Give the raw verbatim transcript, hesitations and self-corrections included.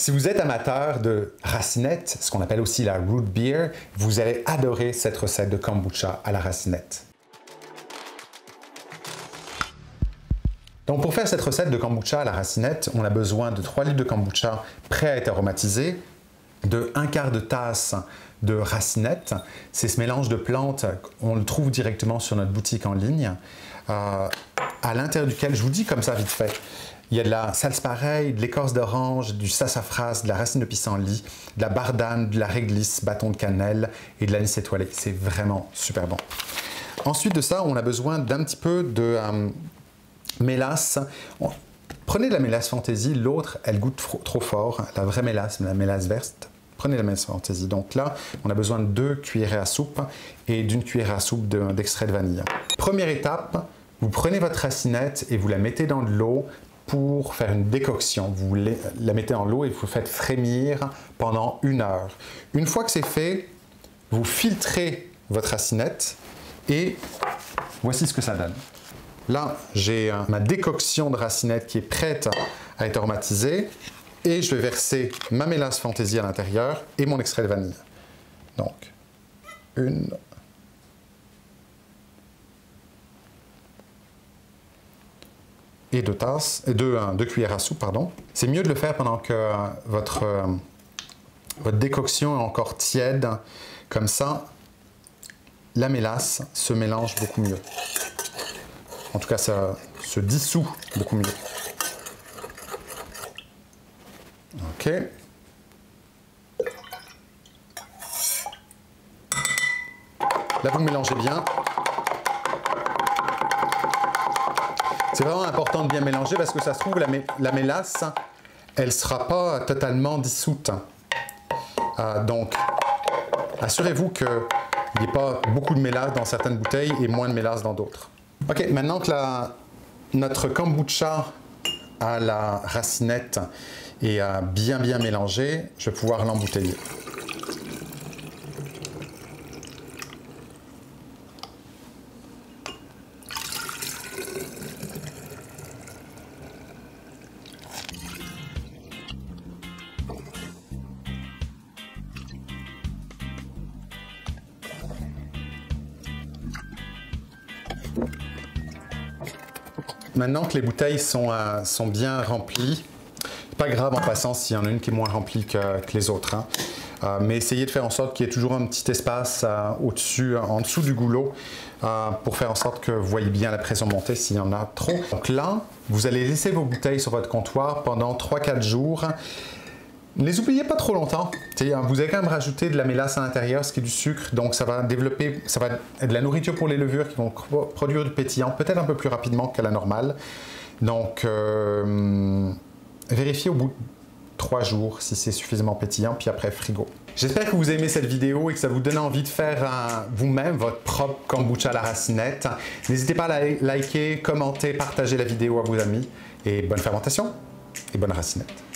Si vous êtes amateur de racinette, ce qu'on appelle aussi la root beer, vous allez adorer cette recette de kombucha à la racinette. Donc pour faire cette recette de kombucha à la racinette, on a besoin de trois litres de kombucha prêt à être aromatisé, de un quart de tasse de racinette. C'est ce mélange de plantes, on le trouve directement sur notre boutique en ligne, euh, à l'intérieur duquel, je vous dis comme ça vite fait, il y a de la salspareille, de l'écorce d'orange, du sassafras, de la racine de pissenlit, de la bardane, de la réglisse, bâton de cannelle et de l'anis étoilé. C'est vraiment super bon. Ensuite de ça, on a besoin d'un petit peu de euh, mélasse. On, prenez de la mélasse fantaisie, l'autre, elle goûte trop, trop fort. La vraie mélasse, la mélasse verte, prenez la mélasse fantaisie. Donc là, on a besoin de deux cuillerées à soupe et d'une cuillère à soupe d'extrait de, de vanille. Première étape, vous prenez votre racinette et vous la mettez dans de l'eau pour faire une décoction. Vous la mettez dans l'eau et vous faites frémir pendant une heure. Une fois que c'est fait, vous filtrez votre racinette et voici ce que ça donne. Là, j'ai ma décoction de racinette qui est prête à être aromatisée et je vais verser ma mélasse fantaisie à l'intérieur et mon extrait de vanille. Donc, une... et deux tasses, et deux, euh, deux cuillères à soupe, pardon. C'est mieux de le faire pendant que euh, votre, euh, votre décoction est encore tiède. Comme ça, la mélasse se mélange beaucoup mieux. En tout cas, ça se dissout beaucoup mieux. OK. Là, vous mélangez bien. C'est vraiment important de bien mélanger parce que ça se trouve, la, mé la mélasse, elle ne sera pas totalement dissoute. Euh, donc, assurez-vous qu'il n'y ait pas beaucoup de mélasse dans certaines bouteilles et moins de mélasse dans d'autres. OK, maintenant que la, notre kombucha à la racinette est euh, bien bien mélangé, je vais pouvoir l'embouteiller. Maintenant que les bouteilles sont, euh, sont bien remplies, pas grave en passant s'il y en a une qui est moins remplie que, que les autres, hein. euh, mais essayez de faire en sorte qu'il y ait toujours un petit espace euh, au-dessus, en dessous du goulot, euh, pour faire en sorte que vous voyez bien la pression monter s'il y en a trop. Donc là, vous allez laisser vos bouteilles sur votre comptoir pendant trois à quatre jours. Ne les oubliez pas trop longtemps. Vous allez quand même rajouter de la mélasse à l'intérieur, ce qui est du sucre, donc ça va développer, ça va être de la nourriture pour les levures qui vont produire du pétillant, peut-être un peu plus rapidement qu'à la normale. Donc, euh, vérifiez au bout de trois jours si c'est suffisamment pétillant, puis après frigo. J'espère que vous aimez cette vidéo et que ça vous donne envie de faire vous-même votre propre kombucha à la racinette. N'hésitez pas à la liker, commenter, partager la vidéo à vos amis et bonne fermentation et bonne racinette.